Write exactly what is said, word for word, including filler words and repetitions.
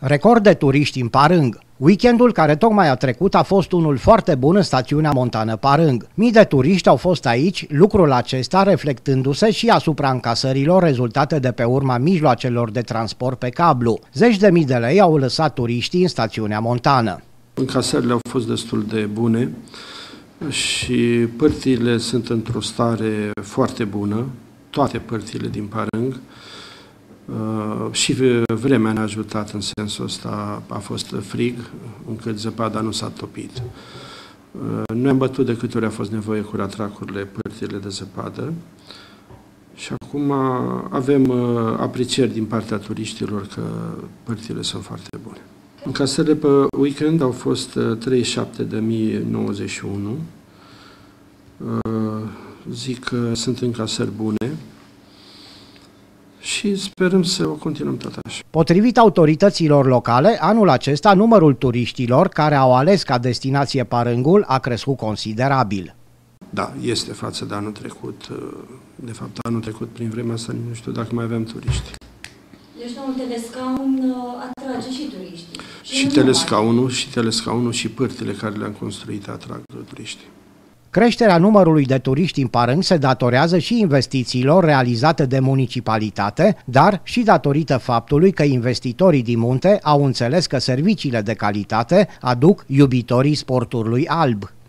Record de turiști în Parâng. Weekendul care tocmai a trecut a fost unul foarte bun în stațiunea montană Parâng. Mii de turiști au fost aici, lucrul acesta reflectându-se și asupra încasărilor rezultate de pe urma mijloacelor de transport pe cablu. Zeci de mii de lei au lăsat turiștii în stațiunea montană. Încasările au fost destul de bune și părțile sunt într-o stare foarte bună, toate părțile din Parâng. Uh, și vremea ne-a ajutat în sensul ăsta, a fost frig, încât zăpada nu s-a topit. Uh, noi am bătut de câte ori a fost nevoie cu ratracurile părțile de zăpadă și acum avem uh, aprecieri din partea turiștilor că părțile sunt foarte bune. Încasările pe weekend au fost uh, treizeci și șapte de mii nouăzeci și unu. Uh, zic că sunt încasări bune. Și sperăm să o continuăm tot așa. Potrivit autorităților locale, anul acesta numărul turiștilor care au ales ca destinație Parângul a crescut considerabil. Da, este față de anul trecut. De fapt, anul trecut, prin vremea asta, nu știu dacă mai aveam turiști. Deci, domnul telescaun atrage și turiștii. Și, și telescaunul, și telescaunul și părțile care le-am construit atrag turiștii. Creșterea numărului de turiști în Parâng se datorează și investițiilor realizate de municipalitate, dar și datorită faptului că investitorii din munte au înțeles că serviciile de calitate aduc iubitorii sportului alb.